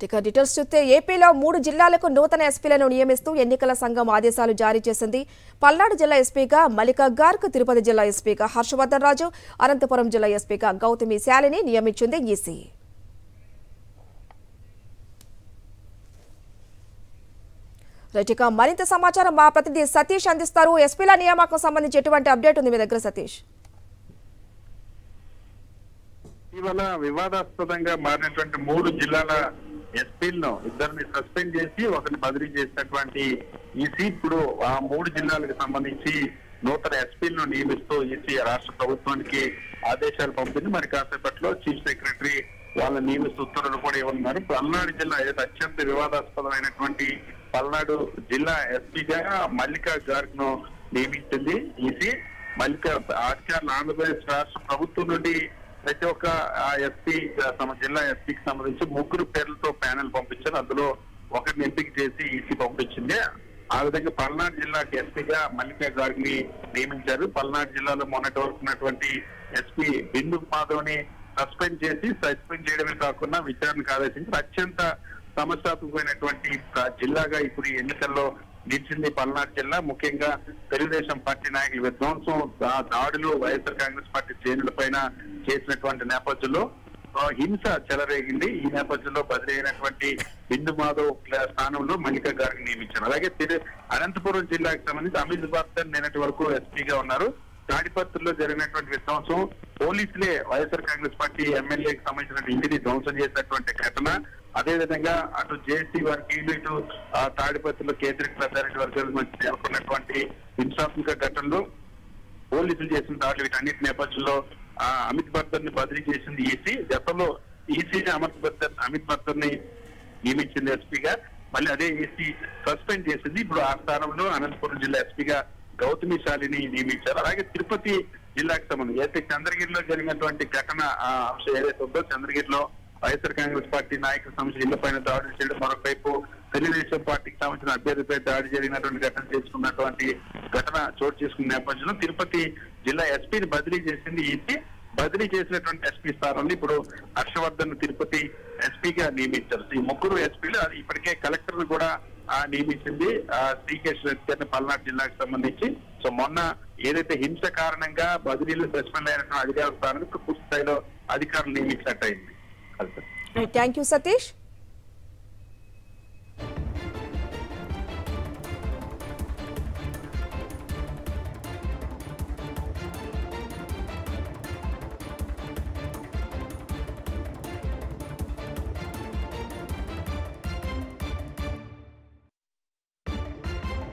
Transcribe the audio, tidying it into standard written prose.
ఇక డీటెయిల్స్ చూస్తే ఏపీలో 3 జిల్లాలకు నూతన ఎస్పీలను నియమిస్తూ ఎన్నికల సంఘం ఆదేశాలు జారీ చేసింది. పల్నాడు జిల్లా ఎస్పీగా మల్లికా గార్గ్, తిరుపతి జిల్లా ఎస్పీగా హర్షవర్ధన్ రాజు, అనంతపురం జిల్లా ఎస్పీగా గౌతమి శాలిని నియమించింది ఈసీ. రైటిక మరింత సమాచారం మా ప్రతినిధి సతీష్ అందిస్తారు. ఎస్పీల నియామకం సంబంధించి ఎటువంటి అప్డేట్ ఉంది మీ దగ్గర సతీష్? ఇవాళ వివాదాస్పదంగా మారినటువంటి 3 జిల్లాల ఎస్పీలను ఇద్దరిని సస్పెండ్ చేసి ఒకరిని బదిలీ చేసినటువంటి ఈసీ ఇప్పుడు ఆ 3 జిల్లాలకు సంబంధించి నూతన ఎస్పీలను నియమిస్తూ ఈసీ రాష్ట్ర ప్రభుత్వానికి ఆదేశాలు పంపింది. మరి కాసేపట్లో చీఫ్ సెక్రటరీ వాళ్ళని నియమిస్తూ ఉత్తర్వులు కూడా ఇవ్వనున్నారు. పల్నాడు జిల్లా ఏదైతే అత్యంత వివాదాస్పదమైనటువంటి పల్నాడు జిల్లా ఎస్పీగా మల్లికా గార్గ్ ను నియమించింది ఈసీ. మల్లికా అధికారులు ఆంధ్రప్రదేశ్ రాష్ట్ర ప్రభుత్వం నుండి ప్రతి ఒక్క ఎస్పీ జిల్లా ఎస్పీకి సంబంధించి 3 పేర్లతో ప్యానెల్ పంపించారు. అందులో ఒకరిని ఎంపిక చేసి ఈసీ పంపించింది. ఆ విధంగా పల్నాడు జిల్లాకి ఎస్పీగా మల్లికా గార్గ్ ని నియమించారు. పల్నాడు జిల్లాలో మొన్నటి వరకు ఉన్నటువంటి ఎస్పీ బిందు మాధవ్ని సస్పెండ్ చేయడమే కాకుండా విచారణకు ఆదేశించి అత్యంత సమస్యాత్మకమైనటువంటి జిల్లాగా ఇప్పుడు ఈ ఎన్నికల్లో నిలిచింది పల్నాడు జిల్లా. ముఖ్యంగా తెలుగుదేశం పార్టీ నాయకుల విధ్వంసం దాడులు వైఎస్ఆర్ కాంగ్రెస్ పార్టీ శ్రేణుల పైన చేసినటువంటి నేపథ్యంలో హింస చెలరేగింది. ఈ నేపథ్యంలో బదిలీ అయినటువంటి బిందు మాధవ్ స్థానంలో మల్లికా గార్గ్ నియమించారు. అలాగే అనంతపురం జిల్లాకు సంబంధించి అమిత్ బర్ధన్ నిన్నటి వరకు ఎస్పీగా ఉన్నారు. తాడిపత్రిలో జరిగినటువంటి విధ్వంసం పోలీసులే వైఎస్ఆర్ కాంగ్రెస్ పార్టీ ఎమ్మెల్యేకి సంబంధించిన ఇంటిని ధ్వంసం చేసినటువంటి ఘటన, అదేవిధంగా అటు జేసీ వారికి ఇటు తాడిపత్రిలో కేంద్రీయ ప్రధాని వర్గాల మధ్య నెలకొన్నటువంటి హింసాత్మక ఘటనలు పోలీసులు చేసిన దాడులు వీటన్నిటి నేపథ్యంలో అమిత్ బర్ధన్ ని బదిలీ చేసింది ఈసీ. గతంలో ఈసీని అమిత్ బర్ధన్ ని నియమించింది ఎస్పీగా. మళ్ళీ అదే ఈసీ సస్పెండ్ చేసింది. ఇప్పుడు ఆ స్థానంలో అనంతపురం జిల్లా ఎస్పీగా గౌతమి శాలిని నియమించారు. అలాగే తిరుపతి జిల్లాకు సంబంధించి అయితే చంద్రగిరిలో జరిగినటువంటి ఘటన అంశం ఏదైతే ఉందో, చంద్రగిరిలో వైఎస్ఆర్ కాంగ్రెస్ పార్టీ నాయకుల సంబంధించిన ఇళ్ల పైన దాడులు చేయడం, మరొకవైపు తెలుగుదేశం పార్టీకి సంబంధించిన అభ్యర్థిపై దాడి జరిగినటువంటి ఘటన చేసుకున్నటువంటి ఘటన చోటు చేసుకున్న నేపథ్యంలో తిరుపతి జిల్లా ఎస్పీని బదిలీ చేసింది ఈసీ. బదిలీ చేసినటువంటి ఎస్పీ స్థానంలో ఇప్పుడు హర్షవర్ధన్ తిరుపతి ఎస్పీగా నియమించారు. ఈ 3 ఎస్పీలు ఇప్పటికే కలెక్టర్ ను కూడా నియమించింది శ్రీకేష్ రెడ్డి పల్నాడు జిల్లాకు సంబంధించి. సో మొన్న ఏదైతే హింస కారణంగా బదిలీలు సస్పెండ్ అయినటువంటి అధికారుల స్థానానికి పూర్తి స్థాయిలో అధికారులు నియమించినట్టయింది. Thank you Satish.